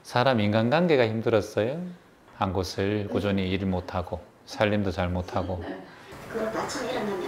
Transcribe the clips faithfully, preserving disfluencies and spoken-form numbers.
사람 인간관계가 힘들었어요? 한 곳을 꾸준히 일 못하고 살림도 잘 못하고. 그리고 아침에 일어나면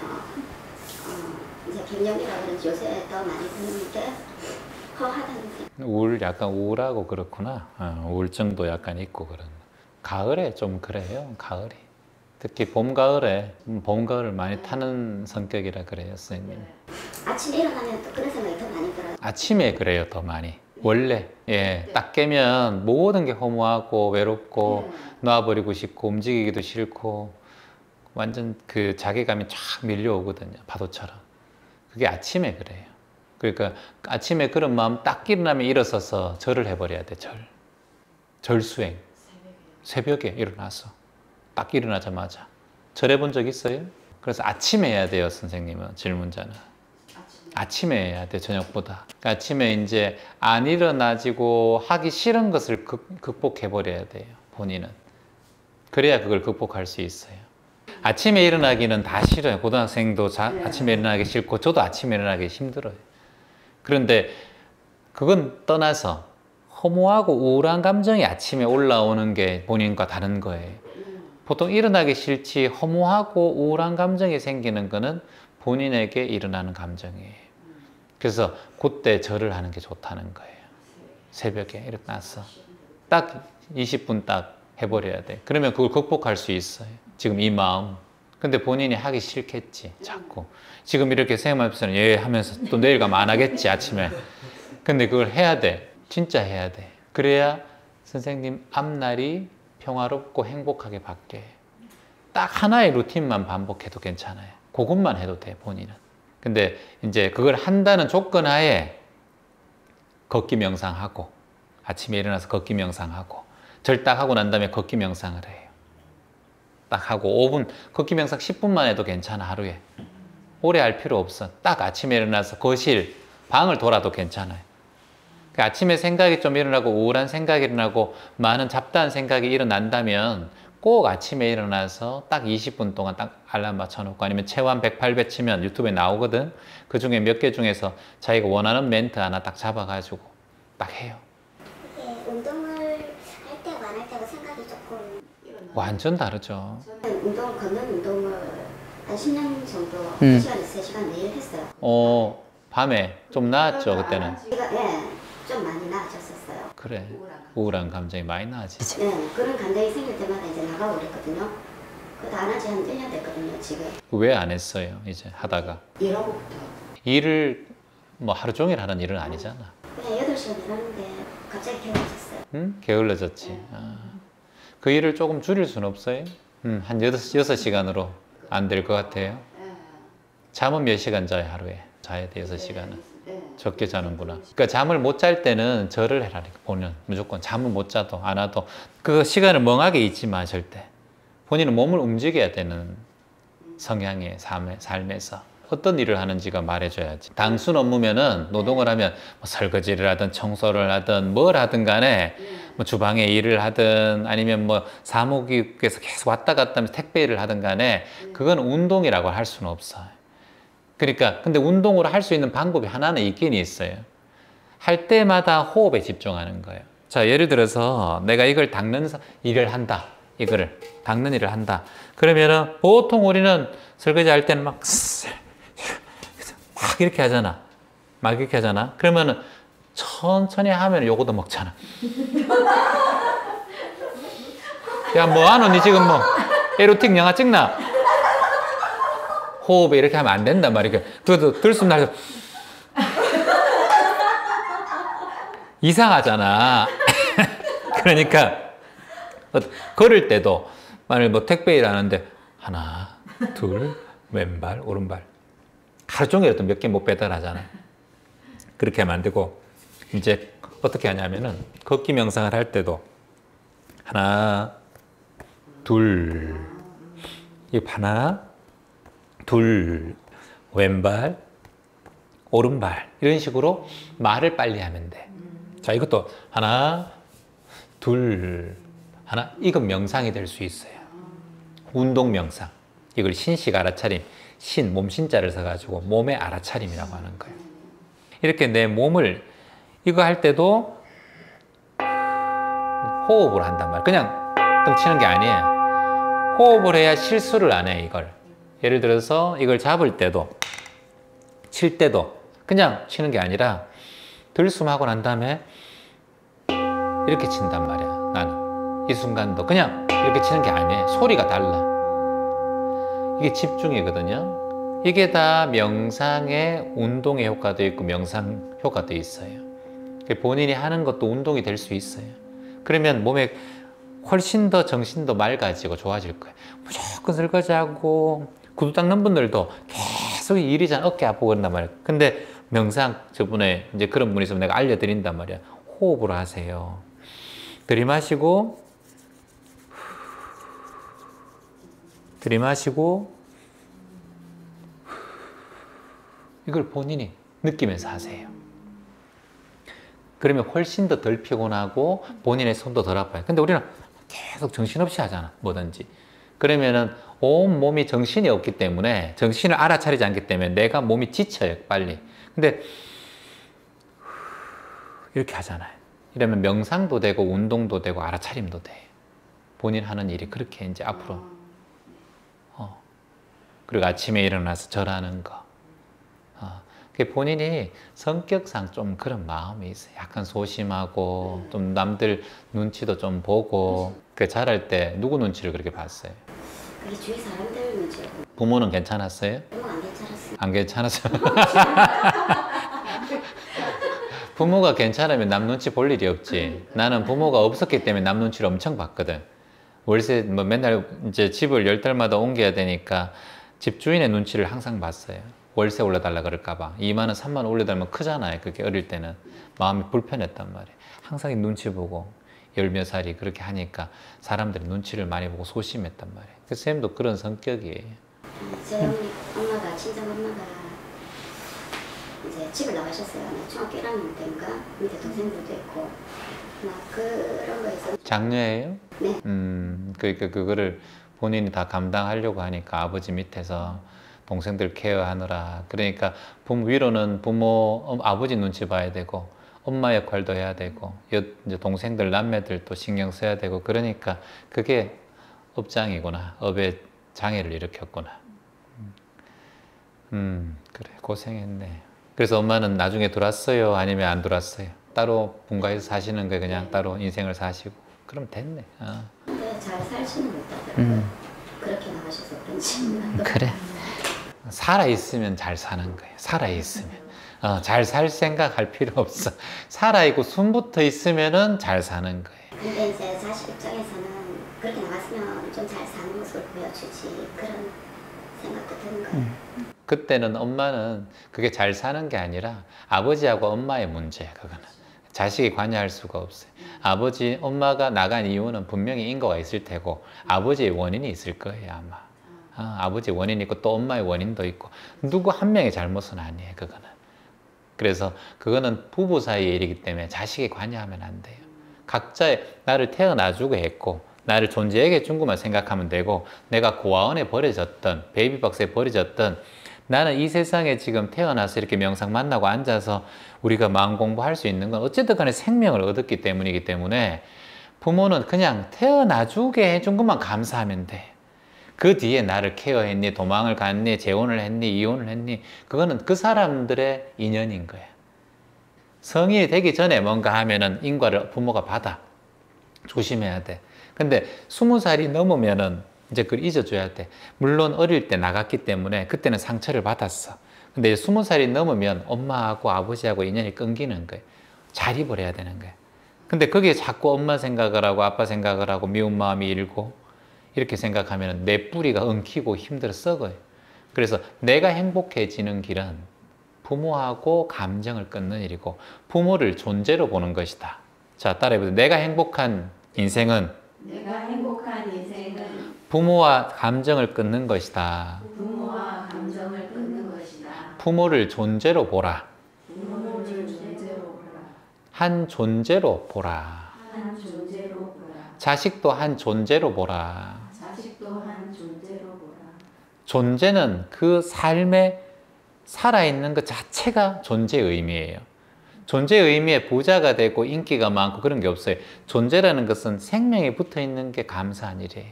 어, 이제 갱년기라 그런지 요새 더 많이 드는데 허하다는 우울, 약간 우울하고 그렇구나. 어, 우울증도 약간 있고 그런. 가을에 좀 그래요. 가을이. 특히 봄, 가을에 봄, 가을을 많이 타는 성격이라 그래요, 선생님. 아침에 일어나면 또 그런 생각이 더 많이 들어요. 아침에 그래요, 더 많이. 원래 예, 딱 깨면 모든 게 허무하고 외롭고 놔버리고 싶고 움직이기도 싫고 완전 그 자괴감이 쫙 밀려오거든요, 파도처럼. 그게 아침에 그래요. 그러니까 아침에 그런 마음 딱 일어나면 일어서서 절을 해버려야 돼. 절. 절수행. 새벽에 일어나서 딱 일어나자마자 절해본 적 있어요? 그래서 아침에 해야 돼요, 선생님은. 질문자는 아침에 해야 돼, 저녁보다. 그러니까 아침에 이제 안 일어나지고 하기 싫은 것을 극, 극복해 버려야 돼요, 본인은. 그래야 그걸 극복할 수 있어요. 아침에 일어나기는 다 싫어요. 고등학생도 자, 아침에 일어나기 싫고 저도 아침에 일어나기 힘들어요. 그런데 그건 떠나서 허무하고 우울한 감정이 아침에 올라오는 게 본인과 다른 거예요. 보통 일어나기 싫지 허무하고 우울한 감정이 생기는 거는 본인에게 일어나는 감정이에요. 그래서 그때 절을 하는 게 좋다는 거예요. 새벽에 일어나서 딱 이십 분 딱 해버려야 돼. 그러면 그걸 극복할 수 있어요. 지금 이 마음. 근데 본인이 하기 싫겠지, 자꾸. 지금 이렇게 생각하면서 예 하면서 또 내일 가면 안 하겠지, 아침에. 근데 그걸 해야 돼. 진짜 해야 돼. 그래야 선생님 앞날이 평화롭고 행복하게 바뀌어요. 딱 하나의 루틴만 반복해도 괜찮아요. 그것만 해도 돼, 본인은. 근데 이제 그걸 한다는 조건 하에 걷기 명상하고 아침에 일어나서 걷기 명상하고 절 딱 하고 난 다음에 걷기 명상을 해요. 딱 하고 오 분, 걷기 명상 십 분만 해도 괜찮아, 하루에. 오래 할 필요 없어. 딱 아침에 일어나서 거실, 방을 돌아도 괜찮아요. 그 아침에 생각이 좀 일어나고 우울한 생각이 일어나고 많은 잡다한 생각이 일어난다면 꼭 아침에 일어나서 딱 이십 분 동안 딱 알람 맞춰놓고 아니면 체완 백팔 배 치면 유튜브에 나오거든. 그 중에 몇 개 중에서 자기가 원하는 멘트 하나 딱 잡아가지고 딱 해요. 이게 운동을 할 때와 안 할 때가 생각이 조금 완전 다르죠. 저는 운동, 걷는 운동을 한 십 년 정도 음. 두 시간, 세 시간 매일 했어요. 어, 밤에 좀 나았죠, 그때는. 제가 예, 좀 많이 나아졌었어요. 그래, 우울한 감정이 많이 나아지지. 네, 그런 감정이 생길 때마다 이제 나가고 그랬거든요. 그거 안 한 지 한 일 년 됐거든요, 지금. 왜 안 했어요, 이제 하다가? 일하고부터. 일을 뭐 하루 종일 하는 일은 아니잖아. 그냥 여덟 시간 일하는데 갑자기 게을러졌어요. 응? 게을러졌지. 아. 그 일을 조금 줄일 수는 없어요? 음, 한 여섯 시간으로 안 될 것 같아요. 잠은 몇 시간 자요, 하루에? 자야 돼, 여섯 시간은. 적게 자는구나. 그러니까 잠을 못 잘 때는 절을 해라니까, 본인. 무조건 잠을 못 자도 안 와도 그 시간을 멍하게 있지 마, 절대. 본인은 몸을 움직여야 되는 성향의 삶에, 삶에서 어떤 일을 하는지가 말해줘야지. 단순 업무면은 노동을 하면 뭐 설거지를 하든 청소를 하든 뭘 하든 간에 뭐 주방에 일을 하든 아니면 뭐 사무국에서 계속 왔다 갔다 하면서 택배 일을 하든 간에 그건 운동이라고 할 수는 없어요. 그러니까 근데 운동으로 할 수 있는 방법이 하나는 있긴 있어요. 할 때마다 호흡에 집중하는 거예요. 자, 예를 들어서 내가 이걸 닦는 일을 한다. 이거를 닦는 일을 한다. 그러면은 보통 우리는 설거지 할 때는 막, 막 이렇게 하잖아. 막 이렇게 하잖아. 그러면은 천천히 하면 요거도 먹잖아. 야, 뭐 하노? 니 지금 뭐 에로틱 영화 찍나? 호흡에 이렇게 하면 안 된단 말이야. 그것도 들숨 날려서 이상하잖아. 그러니까 걸을 때도 만약 뭐 택배 일 하는데 하나, 둘, 왼발, 오른발 하루 종일 어떤 몇 개 못 배달하잖아. 그렇게 하면 안 되고 이제 어떻게 하냐면은 걷기 명상을 할 때도 하나, 둘, 이 하나, 둘, 왼발, 오른발 이런 식으로 말을 빨리 하면 돼. 자, 이것도 하나, 둘, 하나. 이건 명상이 될 수 있어요. 운동 명상. 이걸 신식 알아차림, 신, 몸 신자를 써가지고 몸의 알아차림이라고 하는 거예요. 이렇게 내 몸을 이거 할 때도 호흡을 한단 말이에요. 그냥 등 치는 게 아니에요. 호흡을 해야 실수를 안 해, 이걸. 예를 들어서 이걸 잡을 때도, 칠 때도 그냥 치는 게 아니라 들숨하고 난 다음에 이렇게 친단 말이야, 나는. 이 순간도 그냥 이렇게 치는 게 아니에요. 소리가 달라. 이게 집중이거든요. 이게 다 명상의 운동의 효과도 있고 명상 효과도 있어요. 본인이 하는 것도 운동이 될 수 있어요. 그러면 몸에 훨씬 더 정신도 맑아지고 좋아질 거예요. 무조건 설거지하고 구두 닦는 분들도 계속 일이잖아. 어깨 아프고 그런단 말이에요. 근데 명상, 저번에 이제 그런 분이 있으면 내가 알려드린단 말이야. 호흡을 하세요. 들이마시고, 들이마시고, 이걸 본인이 느끼면서 하세요. 그러면 훨씬 더 덜 피곤하고 본인의 손도 덜 아파요. 근데 우리는 계속 정신없이 하잖아, 뭐든지. 그러면은 온 몸이 정신이 없기 때문에, 정신을 알아차리지 않기 때문에 내가 몸이 지쳐요, 빨리. 근데 이렇게 하잖아요. 이러면 명상도 되고 운동도 되고 알아차림도 돼. 본인 하는 일이 그렇게 이제 앞으로. 어. 그리고 아침에 일어나서 절하는 거. 어. 본인이 성격상 좀 그런 마음이 있어요. 약간 소심하고 좀 남들 눈치도 좀 보고. 그 잘할 때 누구 눈치를 그렇게 봤어요? 그게 주위 사람들 눈치요. 부모는 괜찮았어요? 부모가 안 괜찮았어요. 안 괜찮았어요? 부모가 괜찮으면 남 눈치 볼 일이 없지. 나는 부모가 없었기 때문에 남 눈치를 엄청 봤거든. 월세 뭐 맨날 이제 집을 열 달마다 옮겨야 되니까 집주인의 눈치를 항상 봤어요. 월세 올려달라 그럴까봐. 이만 원, 삼만 원 올려달면 크잖아요. 그게 어릴 때는. 마음이 불편했단 말이에요. 항상 눈치 보고 열 몇 살이 그렇게 하니까 사람들이 눈치를 많이 보고 소심했단 말이에요. 그 쌤도 그런 성격이에요. 제 엄마가, 친정 엄마가 이제 집을 나가셨어요. 중학교 일 학년 때인가 밑에 동생들도 있고 막 그런 거에서. 장녀예요? 네. 음, 그러니까 그거를 본인이 다 감당하려고 하니까 아버지 밑에서 동생들 케어하느라. 그러니까 부모 위로는 부모 아버지 눈치 봐야 되고 엄마 역할도 해야 되고 이제 동생들 남매들도 신경 써야 되고 그러니까 그게 업장이구나. 업의 장애를 일으켰구나. 음, 그래 고생했네. 그래서 엄마는 나중에 돌았어요? 아니면 안 돌았어요? 따로 분가해서 사시는 거예요? 그냥 따로 인생을 사시고? 그럼 됐네. 어. 근데 잘 살지는 못하더라고요. 음. 그렇게 나가셔서 그런지. 그래. 살아있으면 잘 사는 거예요. 살아있으면. 어, 잘 살 생각할 필요 없어. 살아있고 숨부터 있으면은 잘 사는 거예요. 근데 이제 자식 입장에서는 그렇게 나갔으면 좀 잘 사는 모습을 보여주지 그런 생각도 드는 거예요. 음. 그때는 엄마는 그게 잘 사는 게 아니라 아버지하고 엄마의 문제야. 그거는 자식이 관여할 수가 없어요. 아버지, 엄마가 나간 이유는 분명히 인과가 있을 테고 아버지의 원인이 있을 거예요 아마. 어, 아버지의 원인이 있고 또 엄마의 원인도 있고 누구 한 명의 잘못은 아니에요. 그거는. 그래서 그거는 부부 사이의 일이기 때문에 자식이 관여하면 안 돼요. 각자의 나를 태어나주고 했고 나를 존재하게 해준 것만 생각하면 되고 내가 고아원에 버려졌던 베이비박스에 버려졌던 나는 이 세상에 지금 태어나서 이렇게 명상 만나고 앉아서 우리가 마음 공부할 수 있는 건 어쨌든 간에 생명을 얻었기 때문이기 때문에 부모는 그냥 태어나주게 해준 것만 감사하면 돼. 그 뒤에 나를 케어했니, 도망을 갔니, 재혼을 했니, 이혼을 했니, 그거는 그 사람들의 인연인 거야. 성인이 되기 전에 뭔가 하면은 인과를 부모가 받아. 조심해야 돼. 근데 스무 살이 넘으면은 이제 그걸 잊어줘야 돼. 물론 어릴 때 나갔기 때문에 그때는 상처를 받았어. 근데 스무 살이 넘으면 엄마하고 아버지하고 인연이 끊기는 거예요. 자립을 해야 되는 거예요. 근데 거기에 자꾸 엄마 생각을 하고 아빠 생각을 하고 미운 마음이 일고 이렇게 생각하면 내 뿌리가 엉키고 힘들어 썩어요. 그래서 내가 행복해지는 길은 부모하고 감정을 끊는 일이고 부모를 존재로 보는 것이다. 자, 따라해보세요. 내가 행복한 인생은 내가 행복한 인생은 부모와 감정을 끊는 것이다. 부모와 감정을 끊는 것이다. 부모를 존재로 보라. 부모를 존재로 보라. 한 존재로 보라. 한 존재로 보라. 자식도 한 존재로 보라. 자식도 한 존재로 보라. 존재는 그 삶에 살아있는 것 자체가 존재의 의미예요. 존재의 의미에 부자가 되고 인기가 많고 그런 게 없어요. 존재라는 것은 생명이 붙어 있는 게 감사한 일이에요.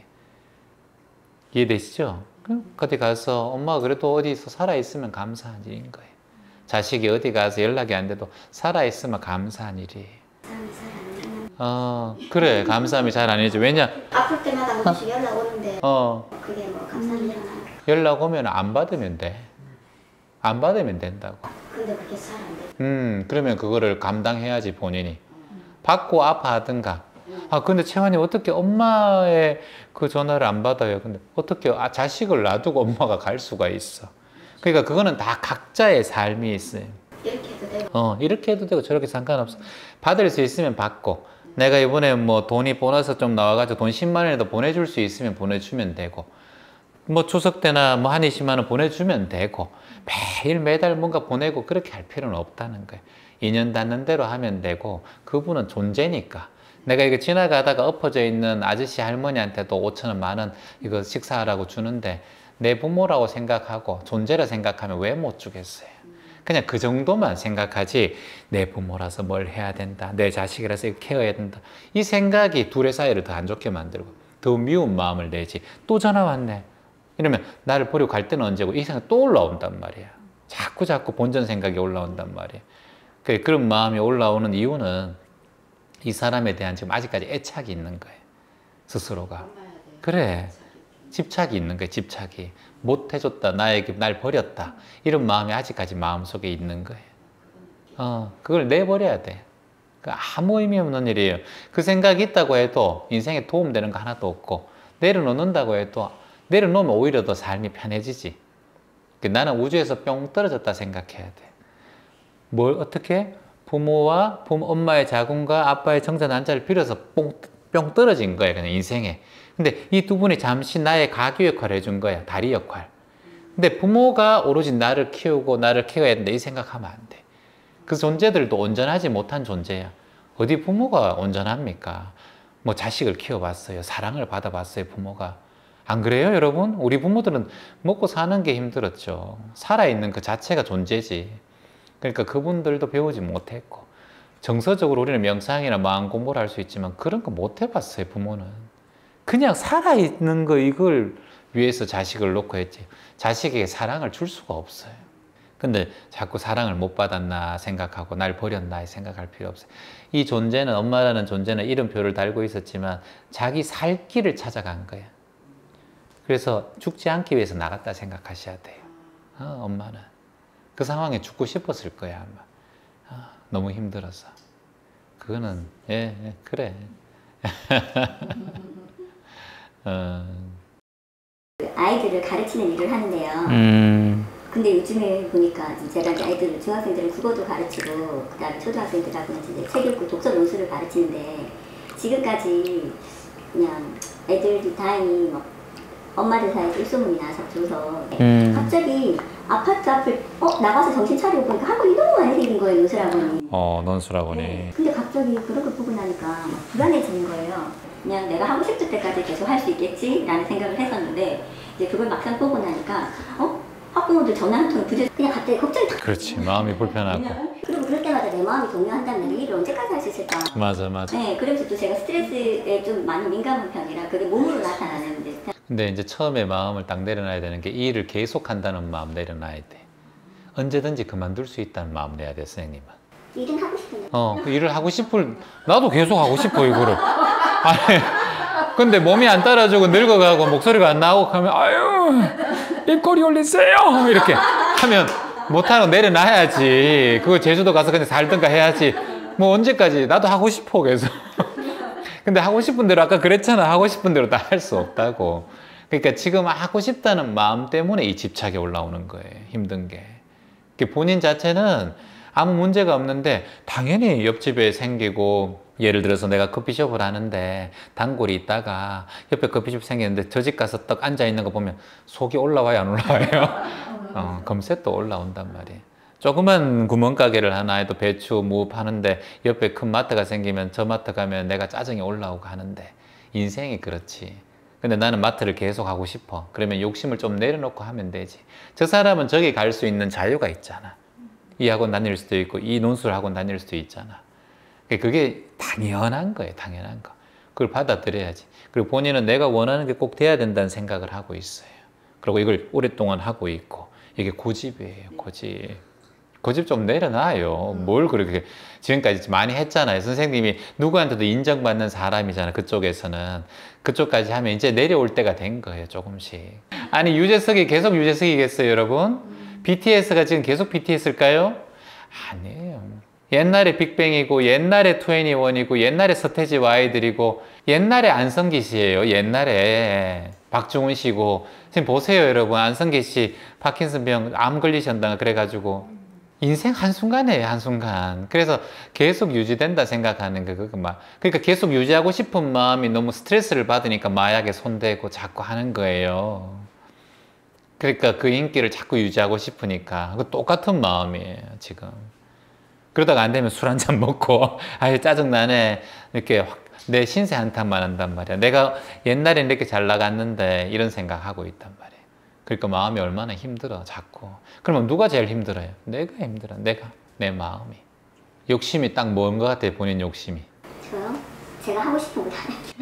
이해되시죠? 어디 가서 엄마가 그래도 어디서 살아있으면 감사한 일인 거예요. 자식이 어디 가서 연락이 안 돼도 살아있으면 감사한 일이에요. 사람이 잘안 어, 그래. 감사함이 잘 안 해줘. 왜냐? 아플 때마다 한 번씩 연락 오는데 어, 그게 뭐 감사한 일 하나. 연락 오면 안 받으면 돼. 안 받으면 된다고. 근데 그게 잘 안 돼. 음, 그러면 그거를 감당해야지 본인이. 받고 아파하든가. 아, 근데 채환이 어떻게 엄마의 그 전화를 안 받아요? 근데 어떻게 아, 자식을 놔두고 엄마가 갈 수가 있어? 그러니까 그거는 다 각자의 삶이 있어요. 이렇게 해도 되고. 어, 이렇게 해도 되고 저렇게 상관없어. 받을 수 있으면 받고, 내가 이번에 뭐 돈이 보너스 좀 나와가지고 돈 십만 원이라도 보내줄 수 있으면 보내주면 되고, 뭐 추석 때나 뭐 한 이십만 원 보내주면 되고, 매일 매달 뭔가 보내고 그렇게 할 필요는 없다는 거예요. 인연 닿는 대로 하면 되고, 그분은 존재니까. 내가 이거 지나가다가 엎어져 있는 아저씨 할머니한테도 오천 원, 만 원 이거 식사하라고 주는데 내 부모라고 생각하고 존재라 생각하면 왜 못 주겠어요? 그냥 그 정도만 생각하지 내 부모라서 뭘 해야 된다, 내 자식이라서 이거 케어해야 된다, 이 생각이 둘의 사이를 더 안 좋게 만들고 더 미운 마음을 내지. 또 전화 왔네 이러면 나를 버리고 갈 때는 언제고 이 생각 또 올라온단 말이야. 자꾸 자꾸 본전 생각이 올라온단 말이야. 그런 마음이 올라오는 이유는 이 사람에 대한 지금 아직까지 애착이 있는 거예요. 스스로가. 그래. 집착이 있는 거예요. 집착이. 못 해줬다. 나에게 날 버렸다. 이런 마음이 아직까지 마음속에 있는 거예요. 어, 그걸 내버려야 돼. 아무 의미 없는 일이에요. 그 생각이 있다고 해도 인생에 도움되는 거 하나도 없고, 내려놓는다고 해도 내려놓으면 오히려 더 삶이 편해지지. 나는 우주에서 뿅 떨어졌다 생각해야 돼. 뭘 어떻게? 부모와 부모, 엄마의 자궁과 아빠의 정자 난자를 빌어서 뽕, 뿅 떨어진 거야, 그냥 인생에. 근데 이 두 분이 잠시 나의 가교 역할을 해준 거야, 다리 역할. 근데 부모가 오로지 나를 키우고 나를 케어해야 된다, 이 생각하면 안 돼. 그 존재들도 온전하지 못한 존재야. 어디 부모가 온전합니까? 뭐 자식을 키워봤어요, 사랑을 받아봤어요, 부모가. 안 그래요, 여러분? 우리 부모들은 먹고 사는 게 힘들었죠. 살아있는 그 자체가 존재지. 그러니까 그분들도 배우지 못했고, 정서적으로 우리는 명상이나 마음 공부를 할 수 있지만 그런 거 못 해봤어요. 부모는 그냥 살아있는 거 이걸 위해서 자식을 놓고 했지, 자식에게 사랑을 줄 수가 없어요. 근데 자꾸 사랑을 못 받았나 생각하고 날 버렸나 생각할 필요 없어요. 이 존재는, 엄마라는 존재는 이름표를 달고 있었지만 자기 살 길을 찾아간 거야. 그래서 죽지 않기 위해서 나갔다 생각하셔야 돼요. 어, 엄마는 그 상황에 죽고 싶었을 거야 아마. 아, 너무 힘들어서. 그거는 예, 예 그래. 어. 아이들을 가르치는 일을 하는데요. 음. 근데 요즘에 보니까 제가 이제 아이들, 중학생들은 국어도 가르치고 그다음에 초등학생들하고는 이제 책 읽고 독서 논술을 가르치는데, 지금까지 그냥 애들이 다행히 막 엄마들 사이에서 일소문이 나서 줘서 음. 갑자기 아파트 앞을 어 나가서 정신 차리고 보니까 학원이 너무 많이 생긴 거예요, 논술학원이. 어, 논술학원이. 네. 근데 갑자기 그런 걸 보고 나니까 막 불안해지는 거예요. 그냥 내가 하고 싶을 때까지 계속 할 수 있겠지라는 생각을 했었는데, 이제 그걸 막상 보고 나니까 어? 학부모들 전화 한 통 부재 그냥 갑자기 걱정이 다. 그렇지, 마음이 불편하고. 그리고 그럴 때마다 내 마음이 동요한다면 이 일을 언제까지 할 수 있을까? 맞아, 맞아. 네, 그래서 또 제가 스트레스에 좀 많이 민감한 편이라 그게 몸으로 나타나는데. 근데 이제 처음에 마음을 딱 내려놔야 되는 게, 이 일을 계속 한다는 마음 내려놔야 돼. 언제든지 그만둘 수 있다는 마음 내야 돼, 선생님은. 일은 하고 싶은데. 어, 그 일을 하고 싶을, 나도 계속 하고 싶어, 이거를. 아니, 근데 몸이 안 따라주고 늙어가고 목소리가 안 나오고 하면, 아유, 입꼬리 올리세요! 이렇게 하면 못하고 내려놔야지. 그거 제주도 가서 그냥 살든가 해야지. 뭐 언제까지, 나도 하고 싶어, 계속. 근데 하고 싶은 대로, 아까 그랬잖아. 하고 싶은 대로 다 할 수 없다고. 그러니까 지금 하고 싶다는 마음 때문에 이 집착이 올라오는 거예요. 힘든 게. 본인 자체는 아무 문제가 없는데, 당연히 옆집에 생기고, 예를 들어서 내가 커피숍을 하는데 단골이 있다가 옆에 커피숍 생겼는데 저 집 가서 딱 앉아있는 거 보면 속이 올라와요, 안 올라와요? 어, 금세 또 올라온단 말이에요. 조그만 구멍가게를 하나 해도 배추, 무 파는데 옆에 큰 마트가 생기면 저 마트 가면 내가 짜증이 올라오고 하는데, 인생이 그렇지. 근데 나는 마트를 계속 하고 싶어. 그러면 욕심을 좀 내려놓고 하면 되지. 저 사람은 저기 갈 수 있는 자유가 있잖아. 이 학원 다닐 수도 있고 이 논술 학원 다닐 수도 있잖아. 그게 당연한 거예요. 당연한 거. 그걸 받아들여야지. 그리고 본인은 내가 원하는 게 꼭 돼야 된다는 생각을 하고 있어요. 그리고 이걸 오랫동안 하고 있고 이게 고집이에요. 고집. 고집 좀 내려놔요. 뭘 그렇게 지금까지 많이 했잖아요. 선생님이 누구한테도 인정받는 사람이잖아. 그쪽에서는. 그쪽까지 하면 이제 내려올 때가 된 거예요. 조금씩. 아니 유재석이 계속 유재석이겠어요, 여러분? 비티에스가 지금 계속 비티에스일까요? 아니에요. 옛날에 빅뱅이고 옛날에 투애니원이고 옛날에 서태지 와이들이고 옛날에 안성기 씨예요. 옛날에 박중훈 씨고. 지금 보세요, 여러분. 안성기 씨 파킨슨병 암 걸리셨다 그래가지고 인생 한순간이에요, 한순간. 그래서 계속 유지된다 생각하는 거, 그거 막. 그러니까 계속 유지하고 싶은 마음이 너무 스트레스를 받으니까 마약에 손대고 자꾸 하는 거예요. 그러니까 그 인기를 자꾸 유지하고 싶으니까. 그 똑같은 마음이에요, 지금. 그러다가 안 되면 술 한잔 먹고, 아유, 짜증나네. 이렇게 확 내 신세 한탄만 한단 말이야. 내가 옛날엔 이렇게 잘 나갔는데 이런 생각하고 있단 말이야. 그러니까 마음이 얼마나 힘들어, 자꾸. 그러면 누가 제일 힘들어요? 내가 힘들어, 내가. 내 마음이. 욕심이 딱 뭔 것 같아요, 본인 욕심이. 저요? 제가 하고 싶은 거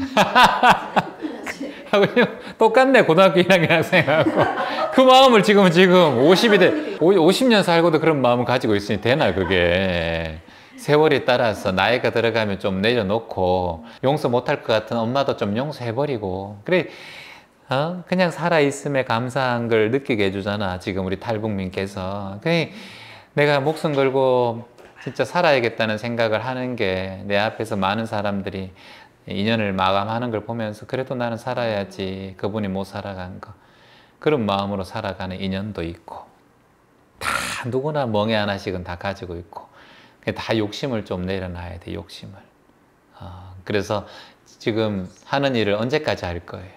다 할게요. 똑같네, 고등학교 일 학년 학생하고. 그 마음을 지금, 지금 오십이 돼, 오십 년 살고도 그런 마음을 가지고 있으니 되나, 그게. 세월이 따라서 나이가 들어가면 좀 내려놓고, 용서 못할 것 같은 엄마도 좀 용서해버리고. 그래. 어? 그냥 살아있음에 감사한 걸 느끼게 해주잖아, 지금 우리 탈북민께서. 그래, 내가 목숨 걸고 진짜 살아야겠다는 생각을 하는 게 내 앞에서 많은 사람들이 인연을 마감하는 걸 보면서 그래도 나는 살아야지, 그분이 못 살아간 거. 그런 마음으로 살아가는 인연도 있고, 다 누구나 멍에 하나씩은 다 가지고 있고, 다 욕심을 좀 내려놔야 돼, 욕심을. 어, 그래서 지금 하는 일을 언제까지 할 거예요?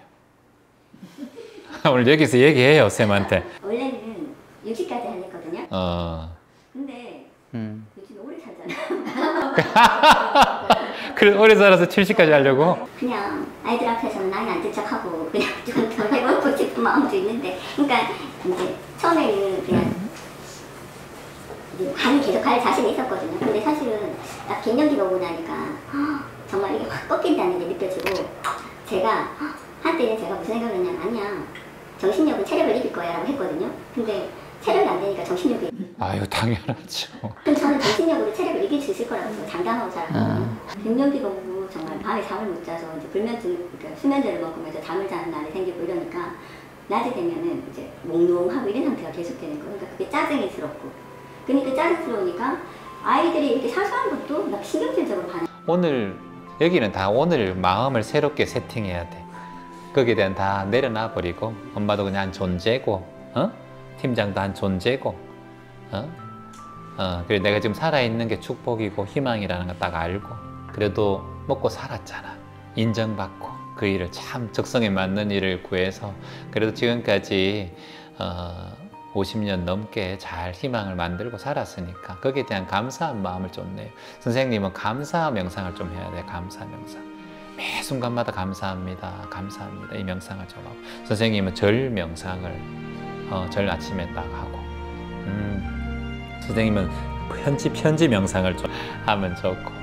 오늘 여기서 얘기해요, 쌤한테. 원래는 육십까지 하랬거든요. 어. 근데 음. 요즘 오래 살잖아. 그래, 오래 살아서 칠십까지 하려고? 그냥 아이들 앞에서는 나이 안 들척하고 그냥 좀 더 해보고 싶은 마음도 있는데, 그러니까 이제 처음에는 그냥 이제 반을 계속 할 자신이 있었거든요. 근데 사실은 딱 갱년기가 오고 나니까 허, 정말 이게 확 꺾인다는 게 느껴지고, 제가 허, 한때는 제가 무슨 생각을 했냐면, 아니야, 정신력은 체력을 이길 거야 라고 했거든요. 근데 체력이 안 되니까 정신력이. 아유, 당연하죠. 그럼 저는 정신력으로 체력을 이길 수 있을 거라고 장담하고 살았거든요. 갱년기가 오고 정말 밤에 잠을 못 자서 이제 불면증, 그러니까 수면제를 먹으면서 잠을 자는 날이 생기고 이러니까 낮에 되면은 이제 몽롱하고 이런 상태가 계속되는 거예요. 그러니까 그게 짜증스럽고. 그러니까 짜증스러우니까 아이들이 이렇게 사소한 것도 막 신경질적으로 반응. 오늘 여기는 다 오늘 마음을 새롭게 세팅해야 돼. 거기에 대한 다 내려놔 버리고, 엄마도 그냥 한 존재고, 어? 팀장도 한 존재고, 어? 어, 그래 내가 지금 살아있는 게 축복이고 희망이라는 거 딱 알고, 그래도 먹고 살았잖아. 인정받고 그 일을 참 적성에 맞는 일을 구해서 그래도 지금까지 어, 오십 년 넘게 잘 희망을 만들고 살았으니까 거기에 대한 감사한 마음을 좀 내요. 선생님은 감사 명상을 좀 해야 돼. 감사 명상. 매 순간마다 감사합니다, 감사합니다 이 명상을 좀 하고, 선생님은 절 명상을 어, 절 아침에 딱 하고, 음, 선생님은 편지 편지 명상을 좀 하면 좋고,